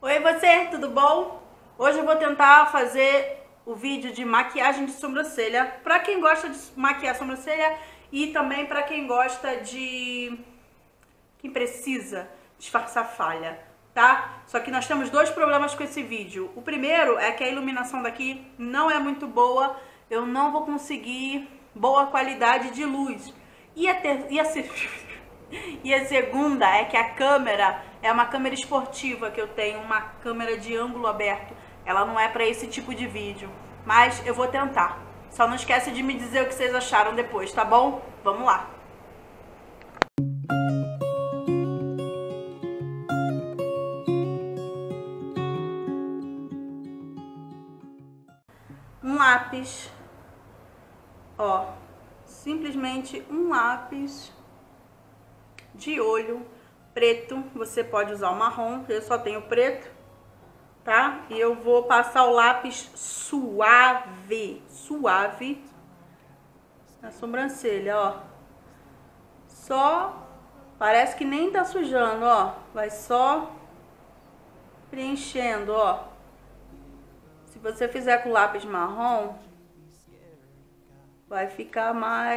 Oi você, tudo bom? Hoje eu vou tentar fazer o vídeo de maquiagem de sobrancelha para quem gosta de maquiar a sobrancelha e também para quem gosta de... quem precisa disfarçar falha, tá? Só que nós temos dois problemas com esse vídeo. O primeiro é que a iluminação daqui não é muito boa, eu não vou conseguir boa qualidade de luz. E a segunda é que a câmera é uma câmera esportiva que eu tenho, uma câmera de ângulo aberto. Ela não é para esse tipo de vídeo, mas eu vou tentar. Só não esquece de me dizer o que vocês acharam depois, tá bom? Vamos lá! Um lápis, ó, simplesmente um lápis de olho preto. Você pode usar o marrom, eu só tenho preto, tá? E eu vou passar o lápis suave na sobrancelha, ó. Só, parece que nem tá sujando, ó. Vai só preenchendo, ó. Se você fizer com lápis marrom, vai ficar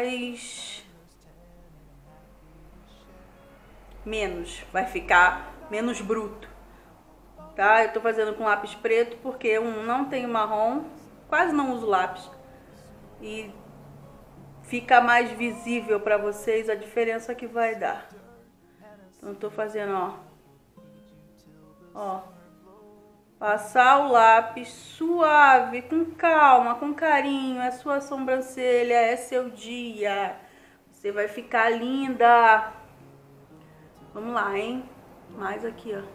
vai ficar menos bruto, tá? Eu tô fazendo com lápis preto porque eu não tenho marrom, quase não uso lápis, e fica mais visível pra vocês a diferença que vai dar. Então eu tô fazendo, ó, passar o lápis suave, com calma, com carinho. É sua sobrancelha, é seu dia. Você vai ficar linda. Vamos lá, hein? Mais aqui, ó.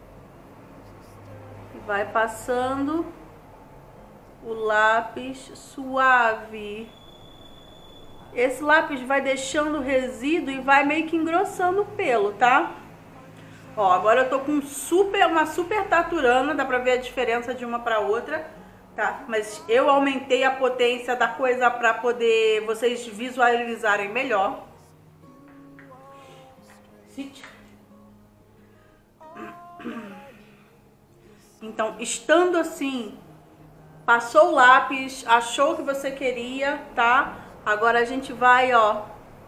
E vai passando o lápis suave. Esse lápis vai deixando resíduo e vai meio que engrossando o pelo, tá? Ó, agora eu tô com uma super taturana, dá pra ver a diferença de uma pra outra, tá? Mas eu aumentei a potência da coisa pra poder vocês visualizarem melhor. Então, estando assim, passou o lápis, achou o que você queria, tá? Agora a gente vai, ó.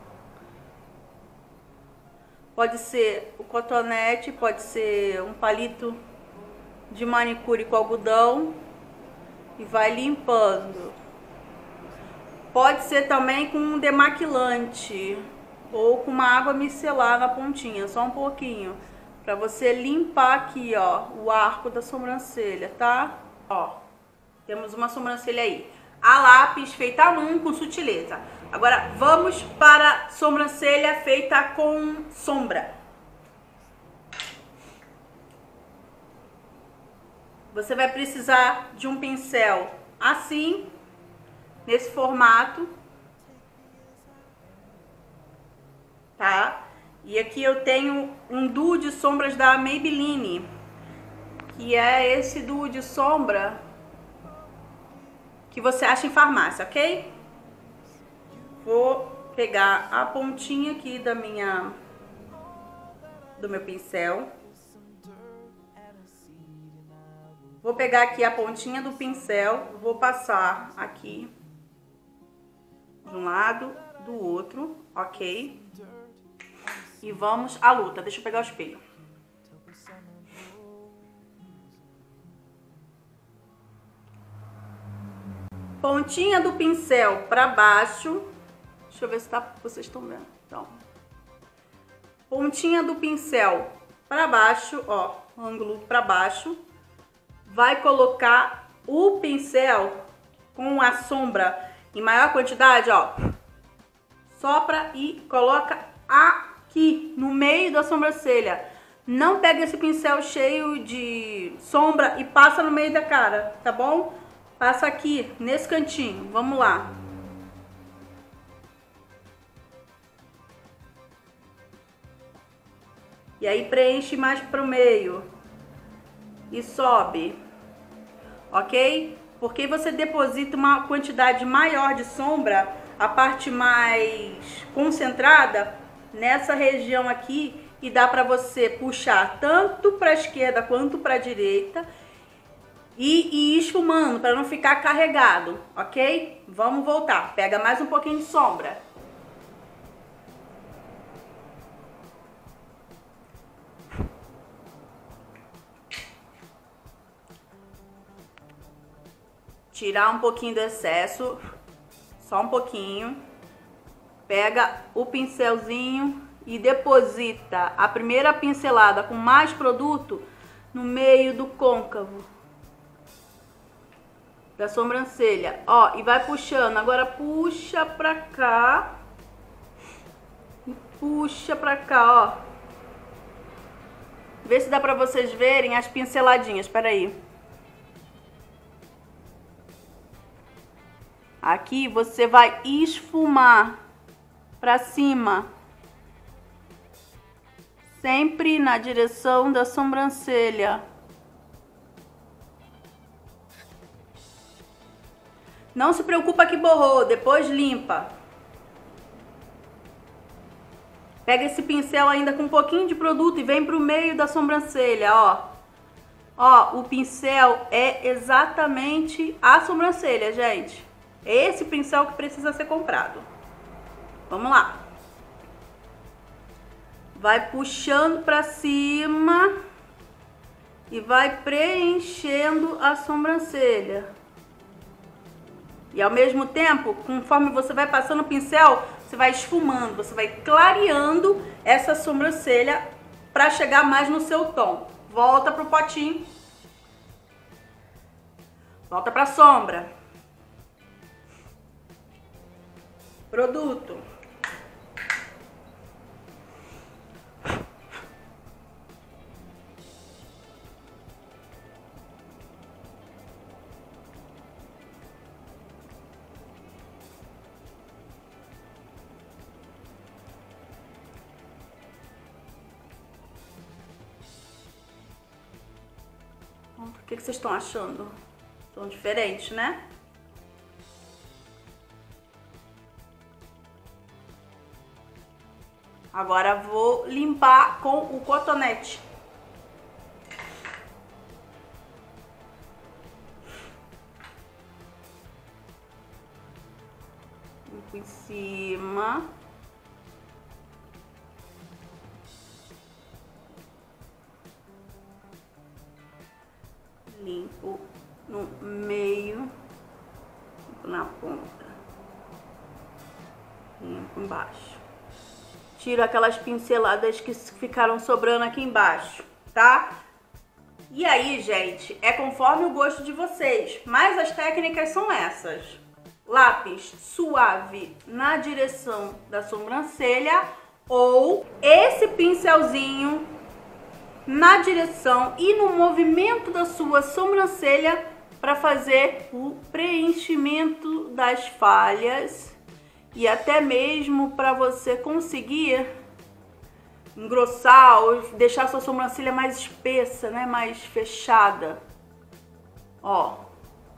Pode ser o cotonete, pode ser um palito de manicure com algodão e vai limpando. Pode ser também com um demaquilante ou com uma água micelar na pontinha, só um pouquinho, para você limpar aqui, ó, o arco da sobrancelha, tá? Ó, temos uma sobrancelha aí. A lápis feita à mão com sutileza. Agora vamos para a sobrancelha feita com sombra. Você vai precisar de um pincel assim, nesse formato, tá? E aqui eu tenho um duo de sombras da Maybelline, que é esse duo de sombra que você acha em farmácia, ok? Vou pegar a pontinha aqui do meu pincel. Vou pegar aqui a pontinha do pincel, vou passar aqui de um lado, do outro, ok? E vamos à luta. Deixa eu pegar o espelho. Pontinha do pincel pra baixo. Deixa eu ver se vocês estão vendo. Então, pontinha do pincel pra baixo, ó, ângulo pra baixo. Vai colocar o pincel com a sombra em maior quantidade, ó. Sopra e coloca aqui no meio da sobrancelha. Não pega esse pincel cheio de sombra e passa no meio da cara, tá bom? Passa aqui, nesse cantinho. Vamos lá. E aí preenche mais pro meio. E sobe. Ok? Porque você deposita uma quantidade maior de sombra, a parte mais concentrada, nessa região aqui, e dá pra você puxar tanto pra esquerda quanto pra direita e ir esfumando para não ficar carregado, ok? Vamos voltar. Pega mais um pouquinho de sombra. Tirar um pouquinho do excesso, só um pouquinho. Pega o pincelzinho e deposita a primeira pincelada com mais produto no meio do côncavo da sobrancelha, ó, e vai puxando. Agora puxa pra cá e puxa pra cá, ó. Vê se dá pra vocês verem as pinceladinhas, peraí. Aqui você vai esfumar pra cima, sempre na direção da sobrancelha. Não se preocupa que borrou, depois limpa. Pega esse pincel ainda com um pouquinho de produto e vem pro meio da sobrancelha, ó. Ó, o pincel é exatamente a sobrancelha, gente. É esse pincel que precisa ser comprado. Vamos lá. Vai puxando pra cima e vai preenchendo a sobrancelha. E ao mesmo tempo, conforme você vai passando o pincel, você vai esfumando, você vai clareando essa sobrancelha para chegar mais no seu tom. Volta pro potinho. Volta pra sombra. Produto. O que vocês estão achando? Estão diferentes, né? Agora vou limpar com o cotonete. Limpo em cima. Limpo no meio, limpo na ponta, limpo embaixo. Tiro aquelas pinceladas que ficaram sobrando aqui embaixo, tá? E aí, gente, é conforme o gosto de vocês, mas as técnicas são essas. Lápis suave na direção da sobrancelha ou esse pincelzinho na direção e no movimento da sua sobrancelha para fazer o preenchimento das falhas e até mesmo para você conseguir engrossar ou deixar a sua sobrancelha mais espessa, né, mais fechada. Ó.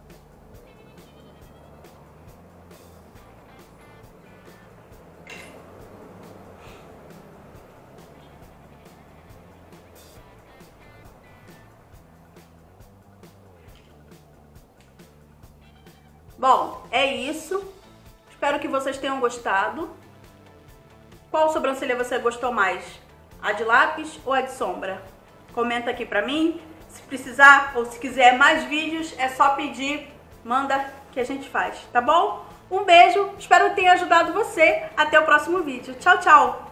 Bom, é isso. Espero que vocês tenham gostado. Qual sobrancelha você gostou mais? A de lápis ou a de sombra? Comenta aqui pra mim. Se precisar ou se quiser mais vídeos, é só pedir, manda que a gente faz, tá bom? Um beijo, espero que tenha ajudado você. Até o próximo vídeo. Tchau, tchau!